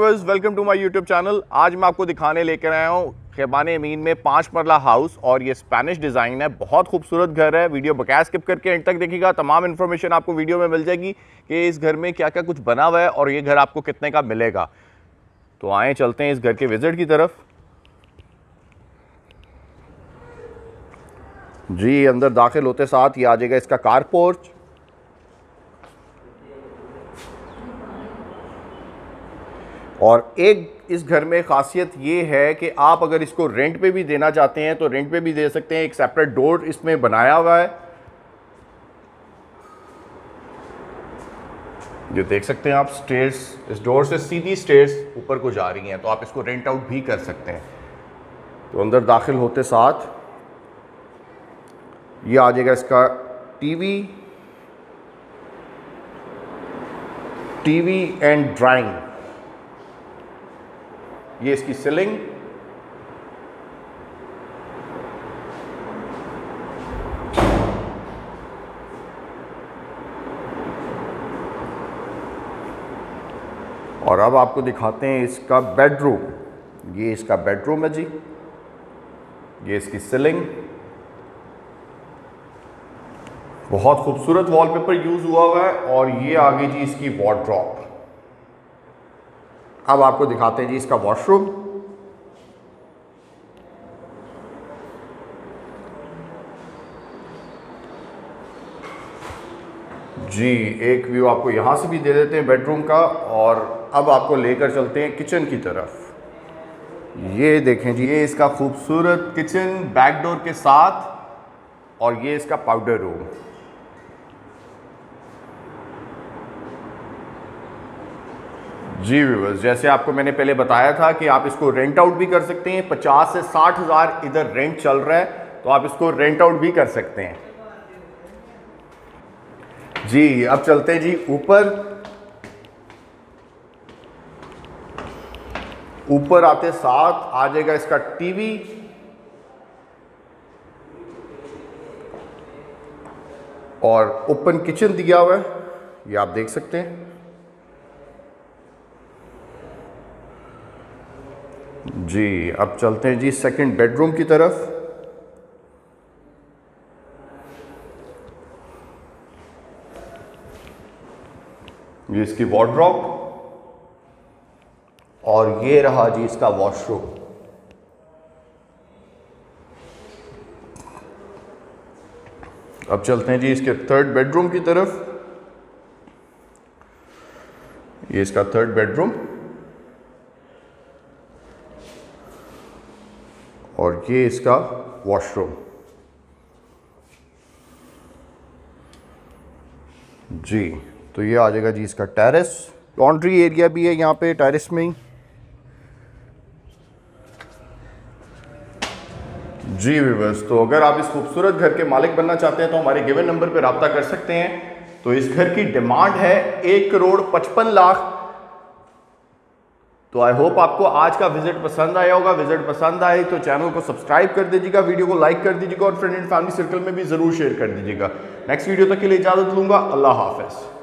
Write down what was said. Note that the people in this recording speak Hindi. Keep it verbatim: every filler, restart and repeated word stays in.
Viewers, welcome to my YouTube channel. आज मैं आपको दिखाने लेकर आया हूँ खैबान अमीन में पाँच मरला हाउस और ये स्पेनिश डिज़ाइन है। बहुत खूबसूरत घर है। वीडियो बकाया स्किप करके एंड तक देखिएगा। तमाम इन्फॉर्मेशन आपको वीडियो में मिल जाएगी कि इस घर में क्या क्या कुछ बना हुआ है और ये घर आपको कितने का मिलेगा। तो आए चलते हैं इस घर के विजिट की तरफ। जी, अंदर दाखिल होते साथ ये आ जाएगा इसका कार पोर्च। और एक इस घर में ख़ासियत ये है कि आप अगर इसको रेंट पे भी देना चाहते हैं तो रेंट पे भी दे सकते हैं। एक सेपरेट डोर इसमें बनाया हुआ है, जो देख सकते हैं आप। स्टेयर्स, इस डोर से सीधी स्टेयर्स ऊपर को जा रही हैं, तो आप इसको रेंट आउट भी कर सकते हैं। तो अंदर दाखिल होते साथ ये आ जाएगा इसका टीवी टीवी एंड ड्राइंग। ये इसकी सीलिंग, और अब आपको दिखाते हैं इसका बेडरूम। ये इसका बेडरूम है जी। ये इसकी सीलिंग, बहुत खूबसूरत वॉलपेपर यूज हुआ हुआ है। और ये आ गई जी इसकी वार्डरोब। अब आपको दिखाते हैं जी इसका वॉशरूम। जी, एक व्यू आपको यहां से भी दे देते हैं बेडरूम का। और अब आपको लेकर चलते हैं किचन की तरफ। ये देखें जी, ये इसका खूबसूरत किचन बैक डोर के साथ, और ये इसका पाउडर रूम। जी व्यूअर्स, जैसे आपको मैंने पहले बताया था कि आप इसको रेंट आउट भी कर सकते हैं। पचास से साठ हज़ार इधर रेंट चल रहा है, तो आप इसको रेंट आउट भी कर सकते हैं। जी, अब चलते हैं जी ऊपर। ऊपर आते साथ आ जाएगा इसका टीवी, और ओपन किचन दिया हुआ है, ये आप देख सकते हैं। जी, अब चलते हैं जी सेकंड बेडरूम की तरफ। ये इसकी वार्डरोब, और ये रहा जी इसका वॉशरूम। अब चलते हैं जी इसके थर्ड बेडरूम की तरफ। ये इसका थर्ड बेडरूम, और ये इसका वॉशरूम। जी, तो ये आ जाएगा जी इसका टेरेस। लॉन्ड्री एरिया भी है यहाँ पे टेरेस में ही। जी व्यूअर्स, तो अगर आप इस खूबसूरत घर के मालिक बनना चाहते हैं तो हमारे गिवन नंबर पर रब्ता कर सकते हैं। तो इस घर की डिमांड है एक करोड़ पचपन लाख। तो आई होप आपको आज का विजिट पसंद आया होगा। विजिट पसंद आए तो चैनल को सब्सक्राइब कर दीजिएगा, वीडियो को लाइक कर दीजिएगा, और फ्रेंड एंड फैमिली सर्कल में भी जरूर शेयर कर दीजिएगा। नेक्स्ट वीडियो तक के लिए इजाजत लूंगा। अल्लाह हाफिज।